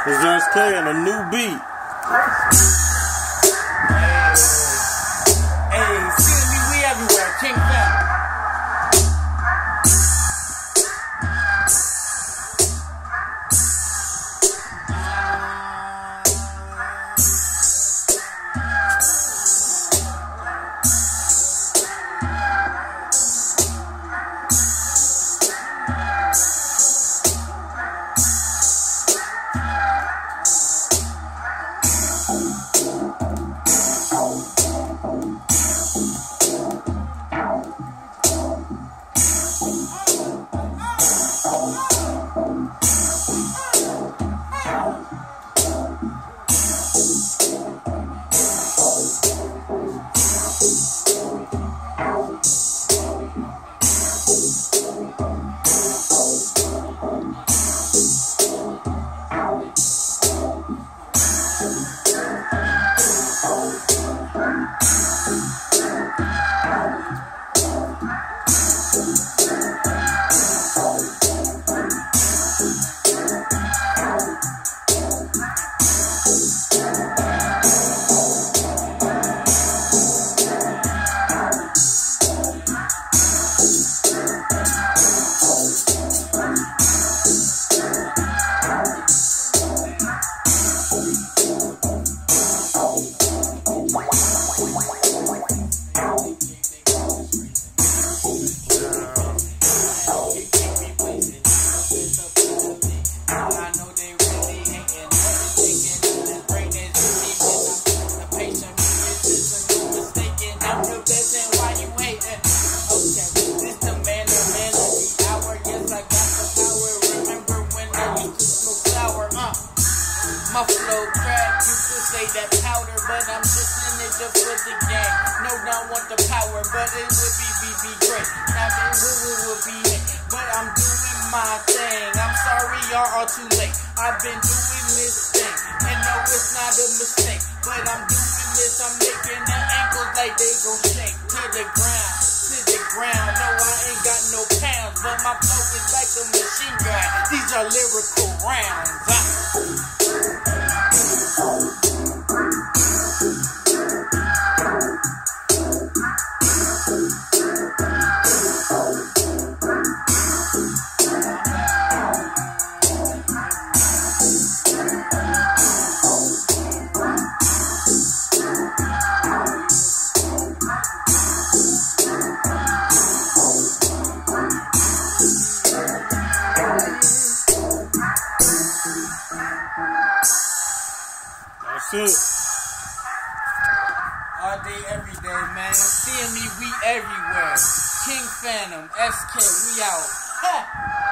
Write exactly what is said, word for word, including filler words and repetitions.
It's just K and a new beat. Hey, hey, see me, we everywhere, King Phantom. My flow crack, you could say that powder, but I'm just in it just for the game. No, don't want the power, but it would be, be, be great. Now then, who would be it? But I'm doing my thing. I'm sorry, y'all are too late. I've been doing this thing, and no, it's not a mistake. But I'm doing this, I'm making the ankles like they gon' shake to the ground, to the ground. No, I ain't got no pounds, but my flow is like a machine gun. These are lyrical rounds. Huh? All day, every day, man. Seeing me, we everywhere. King Phantom, S K, we out. Ha!